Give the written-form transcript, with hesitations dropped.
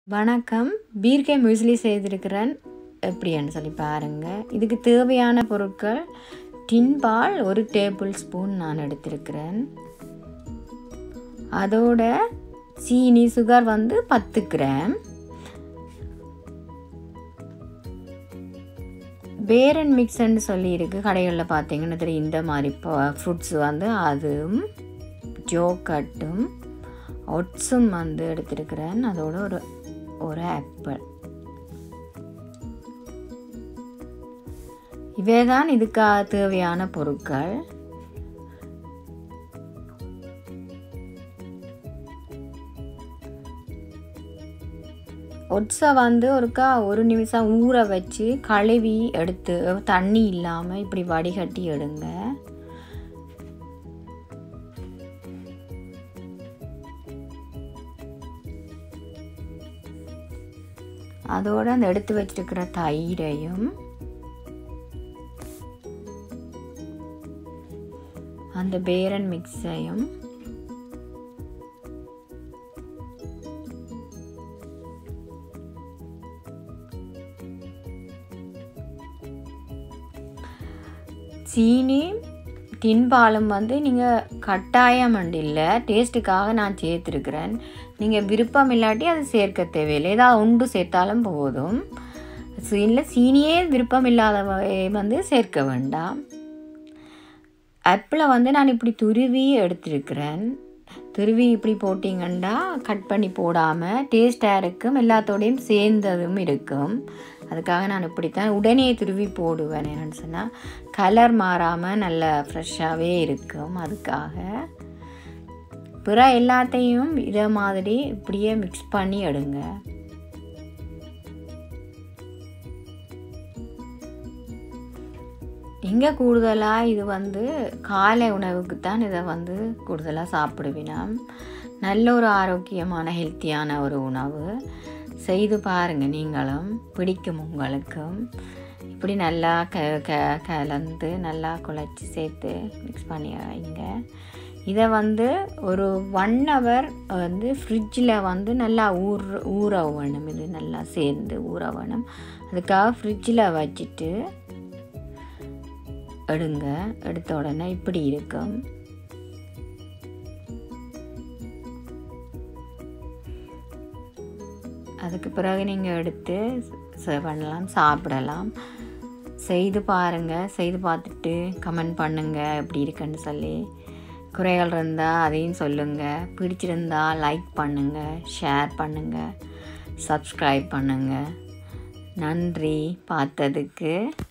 வணக்கம். பீர்க்கை முஸ்லி செய்திருக்கிறேன். எப்படின்னு சொல்லி பாருங்கள். இதுக்கு தேவையான பொருட்கள் டின் பால் 1 டேபிள் ஸ்பூன் நான் எடுத்திருக்கிறேன். அதோட சீனி சுகர் 10 கிராம். பேரன் மிக்ஸ்ன்னு சொல்லியிருக்கு. கடைகளில் பார்த்தீங்கன்னா தெரியும். இந்த மாதிரி ஃப்ரூட்ஸ் அதுவும் ஜோக்கட்டும் ஒட்ஸும் எடுத்திருக்கிறேன். அதோட ஒரு ஆப்பிள். இவைதான் இதுக்காக தேவையான பொருட்கள். ஒட்ஸை ஒரு நிமிஷம் ஊற வச்சு கழுவி எடுத்து தண்ணி இல்லாமல் இப்படி வடிகட்டி எடுங்க. அதோடு அந்த எடுத்து வச்சிருக்கிற தயிரையும் அந்த பேரன் மிக்ஸையும் சீனி டின்பாலும் நீங்கள் கட்டாயம் இல்லை, டேஸ்ட்டுக்காக நான் சேர்த்துருக்கிறேன். நீங்கள் விருப்பம் இல்லாட்டி அது சேர்க்க தேவையில்லை. ஏதாவது ஒன்று சேர்த்தாலும் போதும். இல்லை சீனியே விருப்பம் இல்லாதவை சேர்க்க வேண்டாம். ஆப்பிளை நான் இப்படி துருவி எடுத்துருக்கிறேன். துருவி இப்படி போட்டிங்கன்னா கட் பண்ணி போடாமல் டேஸ்ட்டாக இருக்கும், எல்லாத்தோடையும் சேர்ந்ததும் இருக்கும். அதுக்காக நான் இப்படித்தான் உடனே துருவி போடுவேன். என்னென்னு சொன்னால் கலர் மாறாமல் நல்ல ஃப்ரெஷ்ஷாகவே இருக்கும். அதுக்காக பிற எல்லாத்தையும் இதை மாதிரி இப்படியே மிக்ஸ் பண்ணி எடுங்க. இங்கே கூடுதலாக இது காலை உணவுக்கு தான் இதை கூடுதலாக சாப்பிடுவினோம். நல்ல ஒரு ஆரோக்கியமான ஹெல்த்தியான ஒரு உணவு. செய்து பாருங்கள், நீங்களும் பிடிக்கும் உங்களுக்கும். இப்படி நல்லா கலந்து நல்லா குழச்சி சேர்த்து மிக்ஸ் பண்ணி வைங்க. இதை ஒரு 1 hour ஃப்ரிட்ஜில் நல்லா ஊற வேணும். இது நல்லா சேர்ந்து ஊற வேணும். அதுக்காக ஃப்ரிட்ஜில் வச்சுட்டு எடுங்க. எடுத்த உடனே இப்படி இருக்கும். அதுக்கு பிறகு நீங்கள் எடுத்து பண்ணலாம், சாப்பிடலாம். செய்து பாருங்கள். செய்து பார்த்துட்டு கமெண்ட் பண்ணுங்கள் எப்படி இருக்குன்னு சொல்லி. குறைகள் இருந்தால் அதையும் சொல்லுங்கள். பிடிச்சிருந்தால் லைக் பண்ணுங்கள், ஷேர் பண்ணுங்கள், சப்ஸ்கிரைப் பண்ணுங்கள். நன்றி பார்த்ததுக்கு.